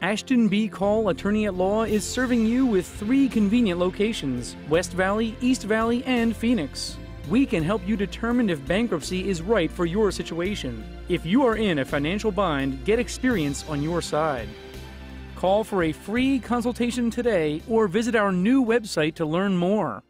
Ashton B. Call Attorney at Law is serving you with 3 convenient locations: West Valley, East Valley, and Phoenix. We can help you determine if bankruptcy is right for your situation. If you are in a financial bind, get experience on your side. Call for a free consultation today or visit our new website to learn more.